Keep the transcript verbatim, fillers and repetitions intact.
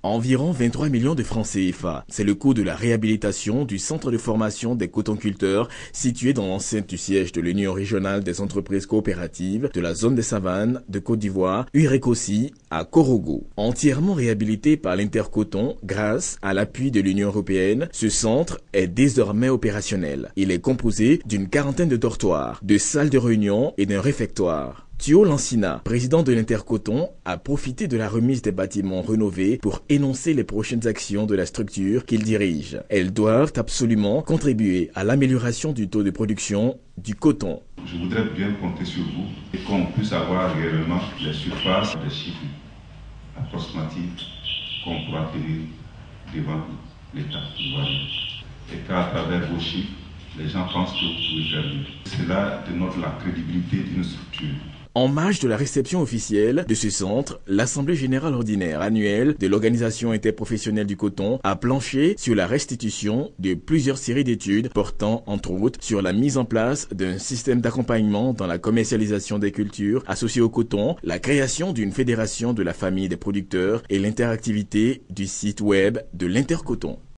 Environ vingt-trois millions de francs C F A. C'est le coût de la réhabilitation du centre de formation des cotonculteurs situé dans l'enceinte du siège de l'Union régionale des entreprises coopératives de la zone des savanes de Côte d'Ivoire, Urécosi, à Korogo. Entièrement réhabilité par l'Intercoton grâce à l'appui de l'Union européenne, ce centre est désormais opérationnel. Il est composé d'une quarantaine de dortoirs, de salles de réunion et d'un réfectoire. Thio Lancina, président de l'Intercoton, a profité de la remise des bâtiments rénovés pour énoncer les prochaines actions de la structure qu'il dirige. Elles doivent absolument contribuer à l'amélioration du taux de production du coton. Je voudrais bien compter sur vous et qu'on puisse avoir réellement les surfaces des chiffres approximatifs qu'on pourra tenir devant l'État ivoirien. Et qu'à travers vos chiffres, les gens pensent que vous pouvez faire mieux. Cela dénote la crédibilité d'une structure. En marge de la réception officielle de ce centre, l'Assemblée générale ordinaire annuelle de l'Organisation interprofessionnelle du coton a planché sur la restitution de plusieurs séries d'études portant, entre autres, sur la mise en place d'un système d'accompagnement dans la commercialisation des cultures associées au coton, la création d'une fédération de la famille des producteurs et l'interactivité du site web de l'Intercoton.